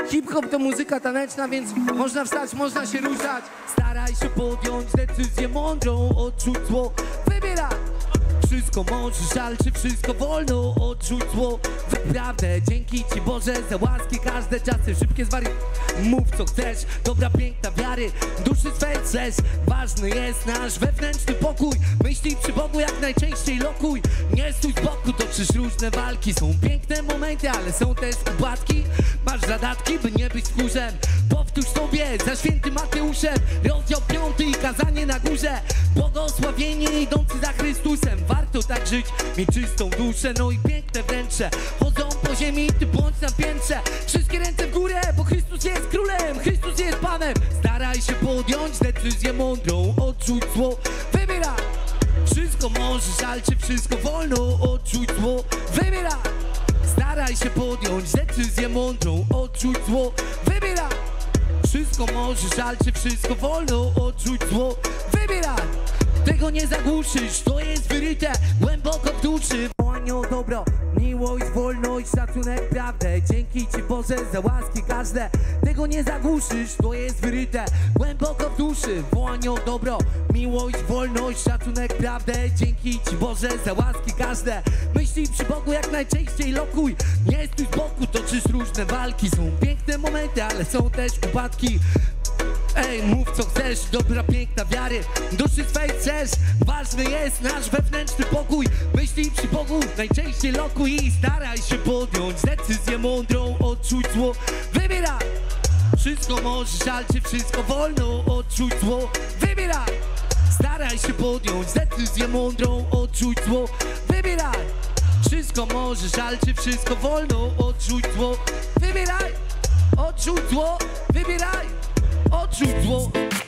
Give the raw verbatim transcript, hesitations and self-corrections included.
Hip-hop to muzyka taneczna, więc można wstać, można się ruszać. Staraj się podjąć decyzję mądrą, odczuć zło, wybieraj. Wszystko możesz, ale czy wszystko wolno, odrzuć zło. Naprawdę, dzięki Ci Boże za łaski, każde czasy szybkie zwary. Mów co chcesz, dobra piękna wiary, duszy swej chcesz. Ważny jest nasz wewnętrzny pokój, myśli przy Bogu jak najczęściej lokuj. Nie stój z boku, toczysz różne walki. Są piękne momenty, ale są też upadki. Masz zadatki, by nie być tchórzem. Powtórz sobie za świętym Mateuszem rozdział piąty i kazanie na górze. Błogosławieni idący za Chrystusem. Warto tak żyć, mieć czystą duszę, no i piękne wnętrze. Chodzą po ziemi, ty bądź na piętrze. Wszystkie ręce w górę, bo Chrystus jest królem, Chrystus jest Panem. Staraj się podjąć decyzję mądrą, odczuć zło, wybieraj. Wszystko możesz, ale czy wszystko wolno, odczuć zło, wybieraj. Staraj się podjąć decyzję mądrą, odczuć zło, wybieraj. Wszystko możesz, ale czy wszystko wolno, odczuć zło, wybieraj. Tego nie zagłuszysz, to jest wyryte głęboko w duszy. Wołanie o dobro, miłość, wolność, szacunek, prawdę. Dzięki Ci Boże za łaski każde. Tego nie zagłuszysz, to jest wyryte głęboko w duszy. Wołanie o dobro, miłość, wolność, szacunek, prawdę. Dzięki Ci Boże za łaski każde. Myśli przy Bogu jak najczęściej lokuj. Nie stój z boku, toczysz różne walki. Są piękne momenty, ale są też upadki. Ej, mów co chcesz, dobra piękna wiary, duszy swej chcesz. Ważny jest nasz wewnętrzny pokój, myśli przy Bogu najczęściej lokuj. I staraj się podjąć decyzję mądrą, odczuć zło, wybieraj. Wszystko możesz, ale czy wszystko wolno, odczuć zło, wybieraj. Staraj się podjąć decyzję mądrą, odczuć zło, wybieraj. Wszystko możesz, ale czy wszystko wolno, odczuć zło, wybieraj. Odczuć zło, wybieraj. Odczuć zło.